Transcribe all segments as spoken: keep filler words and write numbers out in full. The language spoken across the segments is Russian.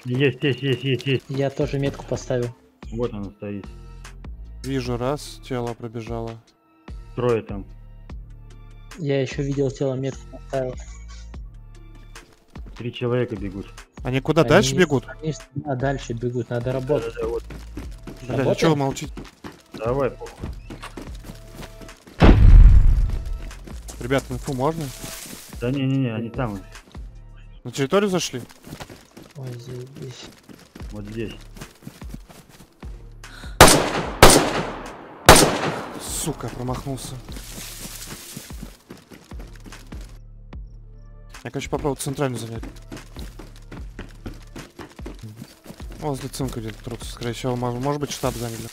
Есть, есть, есть, есть, есть. Я тоже метку поставил. Вот она стоит. Вижу, раз, тело пробежало. Трое там. Я еще видел тело, метку поставил. Три человека бегут. Они куда, Они, дальше бегут? Они, да, дальше бегут, надо работать. Да, да, да, вот. Блядь, а чё вы молчите? Давай, похуй. Ребят, инфу можно? Да не-не-не, они там. На территорию зашли? Ой, заебись. Вот здесь. Сука, промахнулся. Я, короче, попробую центральную занять. Возле цинка где-то трутся. Скорее всего, может, может быть, штаб заняли.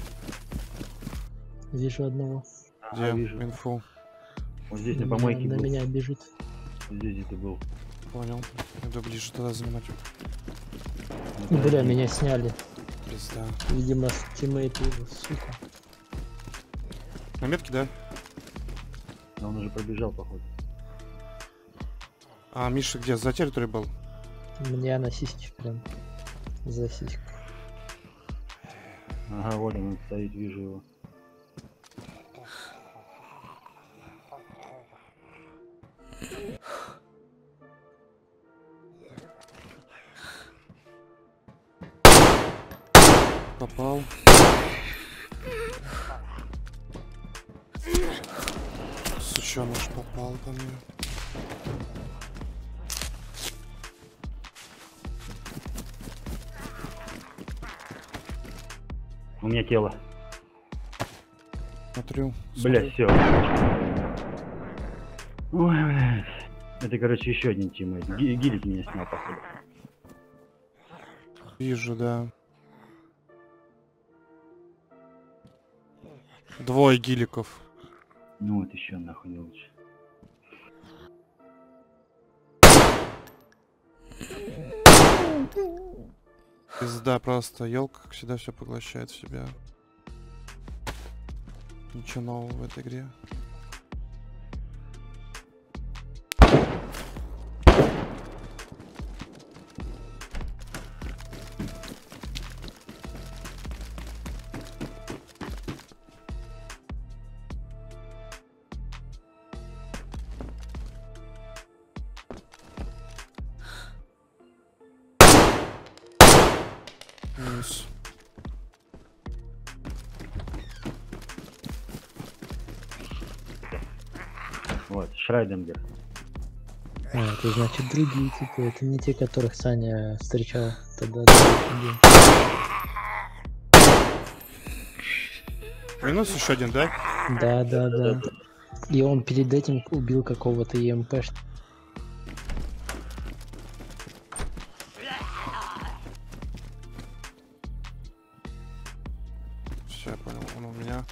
Вижу одного. Где? Ага, вижу. Инфу. Вот здесь на на помойке меня, был. на меня бежит. Вот здесь где-то был. Понял. Иду ближе туда занимать. Это Бля, один. меня сняли. Пизда. Видимо, тиммейты его, сука. На метке, да? А он уже пробежал, походу. А Миша где? За территорией был? Мне на сиськи прям. За сиську. Ага, вот он, он стоит, вижу его. Попал. Сучёныш попал по мне. У меня тело. Смотрю. Бля, смотрю. все. Ой, блядь. Это, короче, еще один тиммейт. Ги- Гилик меня снял, походу. Вижу, да. Двое гиликов. Ну вот еще нахуй не лучше. Пизда просто. Елка, как всегда, все поглощает в себя. Ничего нового в этой игре. Минус. Вот, Шрайдингер. А, это значит другие типы. Это не те, которых Саня встречал тогда. Да, Минус еще один, да? да, да, да. И он перед этим убил какого-то и эм пэ. Все, я понял. Он у меня.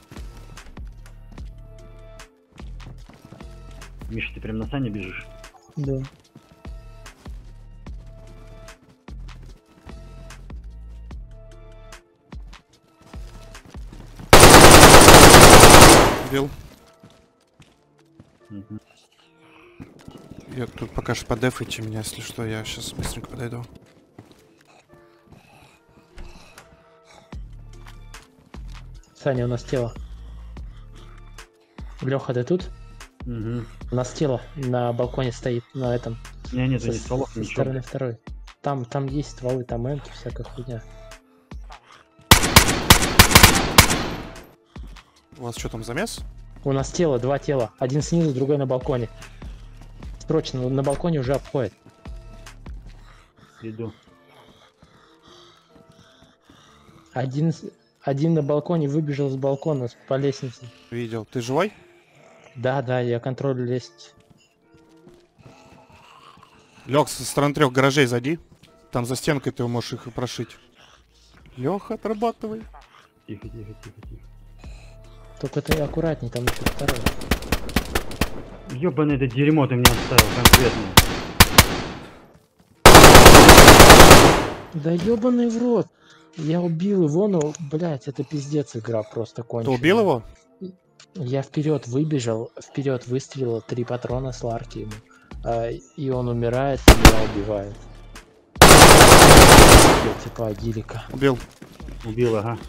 Миша, ты прям на Сане бежишь? Да. Убил. Угу. Я тут пока что подефайте меня, если что, я сейчас быстренько подойду. Саня, у нас тело. Леха, ты тут? Угу. У нас тело на балконе стоит, на этом. У меня нету Со, ни стволов, со ничего. стороны второй. Там, там есть стволы, там эмки, всякая хуйня. У вас что там, замес? У нас тело, два тела. Один снизу, другой на балконе. Срочно, на балконе уже обходит. Иду. Один, с- один на балконе выбежал с балкона с- по лестнице. Видел. Ты живой? Да, да, я контролю лестницу. Лег, со стороны трех гаражей зайди. Там за стенкой ты можешь их и прошить. Леха, отрабатывай. Тихо, тихо, тихо, тихо. Только ты аккуратней, там еще второй. Ёбаное это дерьмо ты мне оставил конкретно. Да ебаный в рот. Я убил его, но, блять, это пиздец игра просто Ты кончилась. убил его? Я вперед выбежал, вперед выстрелил, три патрона с ларки ему. А, и он умирает, и меня убивает. типа гелика. Убил. Убил, ага.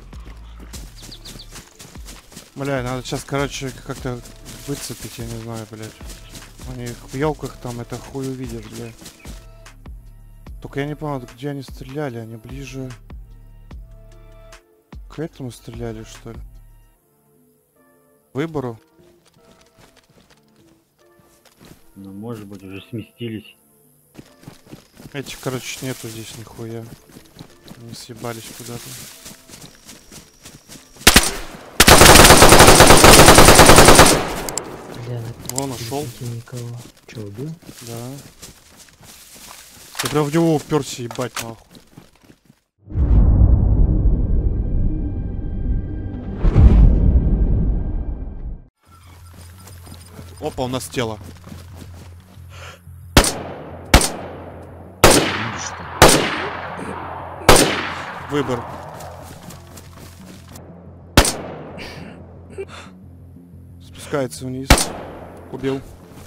Бля, надо сейчас, короче, как-то выцепить, я не знаю, блядь. Они в елках там, это хуй увидишь, бля. Только я не понял, где они стреляли, они ближе к этому стреляли, что ли? Выбору. Ну, может быть, уже сместились. Этих, короче, нету здесь нихуя. Они съебались куда-то. Бля, Вон, нашел. никого. Че, убил? Да. Я прям в него уперся, ебать, нахуй. Опа, у нас тело. Выбор. Спускается вниз. Убил.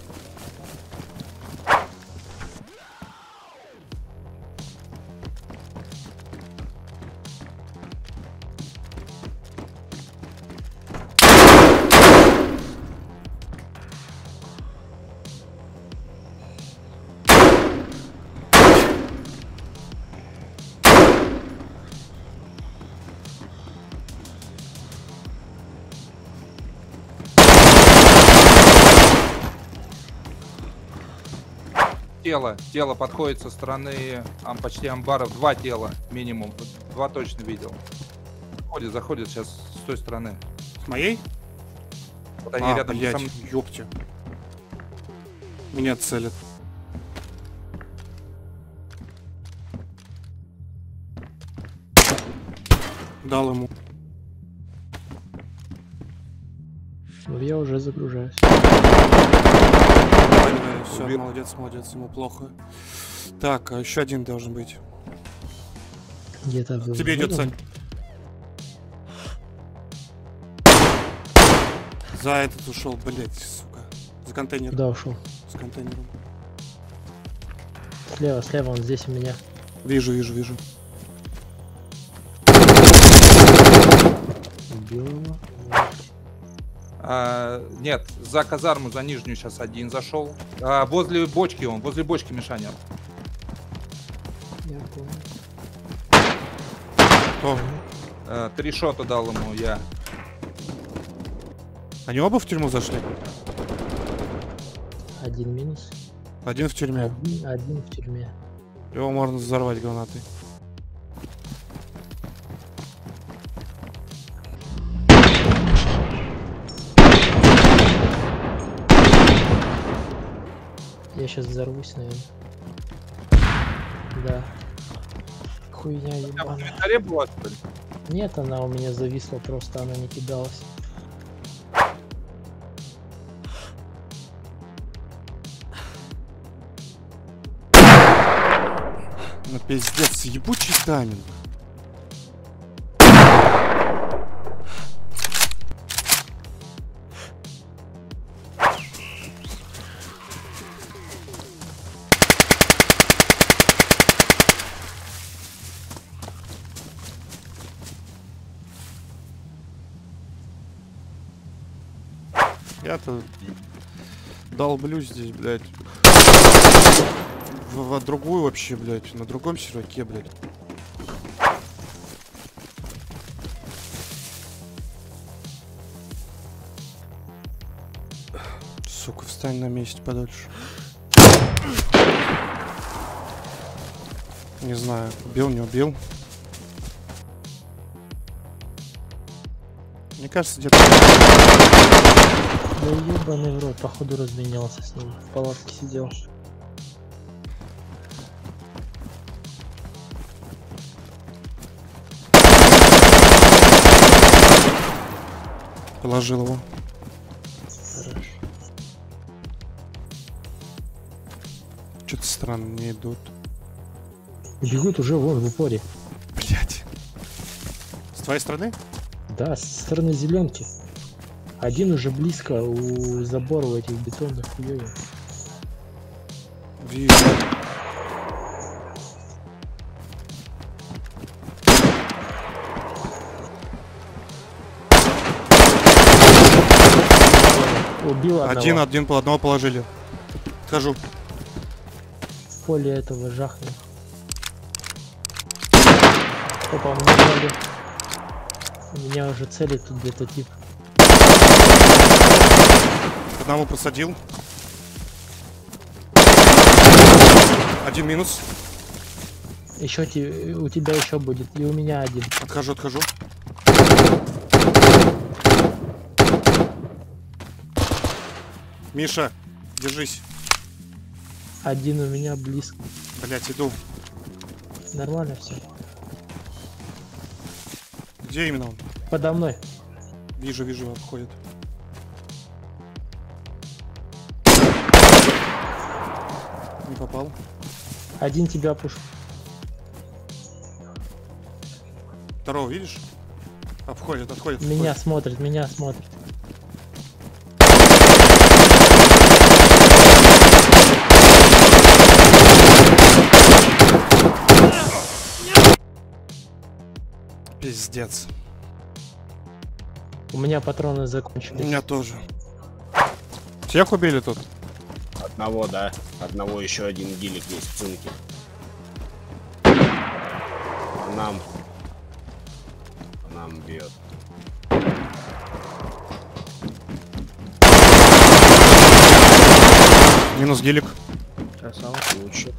Тело, тело подходит со стороны ам, почти амбаров. Два тела минимум. Два точно видел. Заходит, заходит сейчас с той стороны. С моей? Вот они А, рядом блядь, со мной. ёпте. Меня целят. Дал ему. Ну, я уже загружаюсь. Все, Убил. молодец, молодец, ему плохо. Так, а еще один должен быть. Где-то в- Тебе идет, рядом. Сань. За этот ушел, блять, сука. За контейнер. Куда ушел? С контейнером. Слева, слева, он здесь у меня. Вижу, вижу, вижу. Убил его. А, нет, за казарму, за нижнюю сейчас один зашел. А, возле бочки он, возле бочки Мишаня. Я понял. О, А, три шота дал ему я. они оба в тюрьму зашли? Один минус. Один в тюрьме. Один, один в тюрьме. Его можно взорвать гранатой. Я сейчас взорвусь, наверное. Да. Хуйня Там в ебаная. инвентаре была, что ли? Нет, она у меня зависла, просто она не кидалась. Ну пиздец, ебучий тайминг. Я-то долблюсь здесь, блядь. В, в другую вообще, блядь, на другом серваке, блядь. Сука, встань на месте подольше. Не знаю, убил, не убил. Мне кажется, где-то... Да ебаный в рот, походу разменялся с ним. В палатке сидел. Положил его. Хорошо. Что-то странно не идут. Бегут уже вон в упоре. Блять. С твоей стороны? Да, со стороны зеленки. Один уже близко у забора у этих бетонных хуёвин. Вижу. Убил одного. Один, один, по одного положили. Хожу. В поле этого жахнул. Опа, у меня дали. У меня уже целит тут где-то тип. Одного посадил. Один минус. Еще ти... у тебя еще будет. И у меня один. Отхожу, отхожу. Миша, держись. Один у меня близко. Блять, иду. Нормально все. Где именно он? Подо мной. Вижу, вижу, обходит. Не попал. Один тебя пуш. Второго видишь? Обходит, отходит. Меня отходит. смотрит, меня смотрит. Пиздец. У меня патроны У закончились. меня тоже. Всех убили тут? Одного, да. Одного еще один гелик есть в цинке. Нам. Нам бьет. Минус гелик. Красава. Лучше.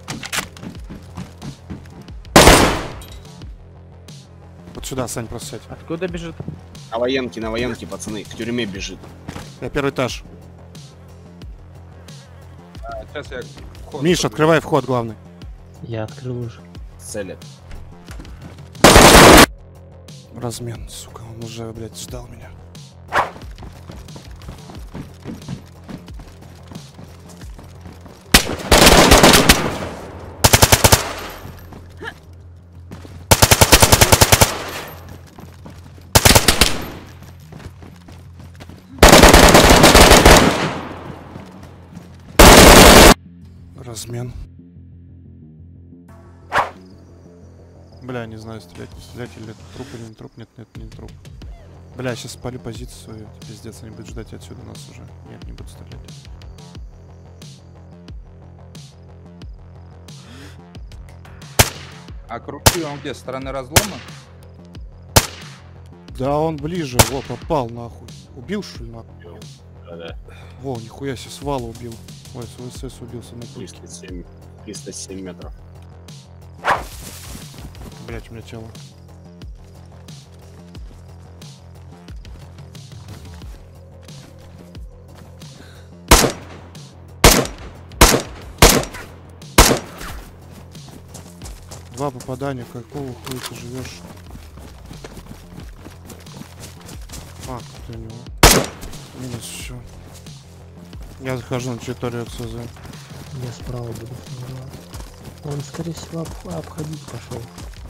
Вот сюда, Сань, просто сядь. Откуда бежит? На военке, на военке, пацаны. К тюрьме бежит. Я первый этаж. А, сейчас я вход Миш, побегу. открывай вход главный. Я открыл уже. Целят. Размен, сука, он уже, блядь, ждал меня. Размен. Бля, не знаю, стрелять, не стрелять, или это труп, или не труп. Нет, нет, не труп. Бля, сейчас спалю позицию, это пиздец, они будут ждать отсюда нас уже. Нет, не буду стрелять. А крути он где? С стороны разлома? Да, он ближе, во, попал нахуй. Убил, что ли, нахуй? Да-да. Во, нихуя себе, свала убил. Ой, с ВСС убил со мной. триста семь. триста семь метров. Блять, у меня тело. Два попадания, какого хуя ты живешь? А, ты у него. Минус все. Я захожу на территорию ЦЗ. Я справа буду. Он, скорее всего, об- обходить пошел.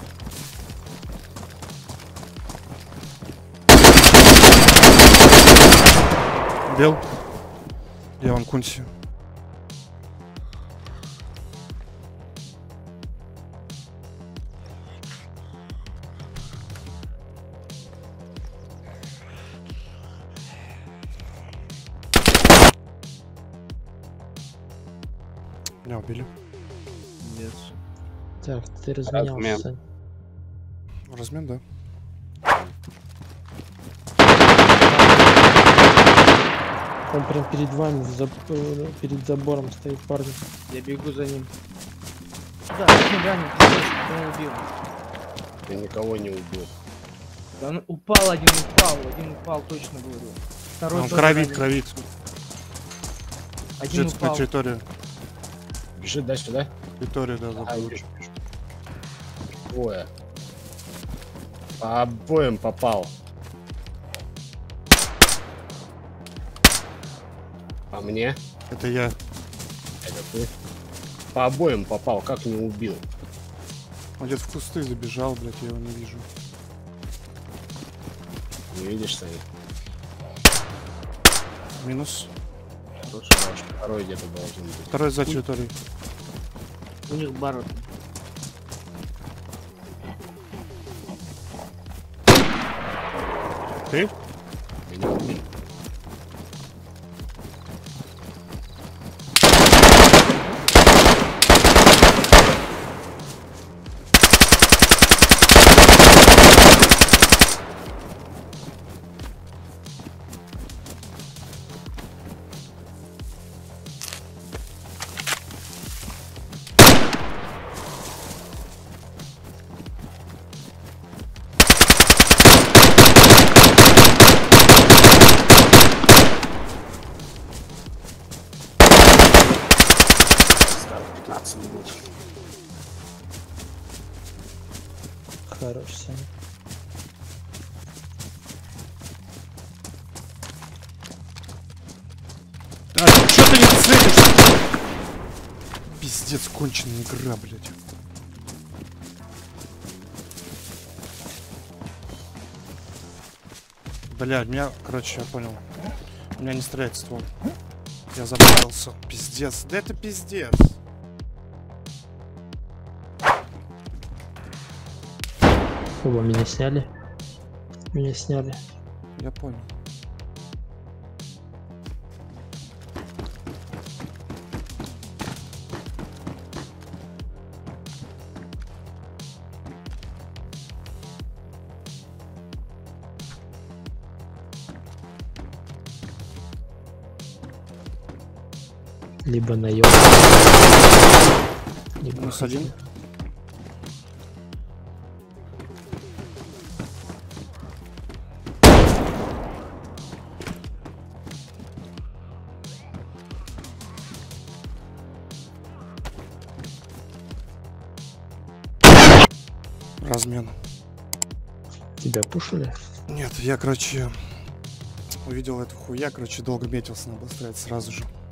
Бел. Я вон Кунси. Меня убили. Нет. Так, ты разменялся, Размен. Сань. Размен, да? Он прям перед вами, в заб- э, перед забором стоит парень. Я бегу за ним. Да, ну да, не убил. Я никого не убил. Да он упал, один упал, один упал, точно говорю. Второй Он тоже кровит, ранен. кровит. Один Бежит на упал. территорию. Бежит, да, сюда? Территорию, да, А, забыл. вижу, вижу. Двое. По обоим попал. По мне? Это я. Это ты? По обоим попал, как не убил? Он где-то в кусты забежал, блядь, я его не вижу. Не видишь, Саня? Минус. Хороший, второй где-то должен быть. Второй за территорией. У них барот. Ты? Меня убили. Хорош, Саня. А, что ты не целишься? Пиздец, конченая игра, блядь. Блядь, меня, короче, я понял. У меня не стреляет ствол. Я забрался. Пиздец. Да это пиздец. Оба меня сняли. Меня сняли. Я понял. Либо наем. Либо Минус один. Размен. Тебя пушили? Нет, я, короче, увидел эту хуя, короче, долго метился на обострять сразу же.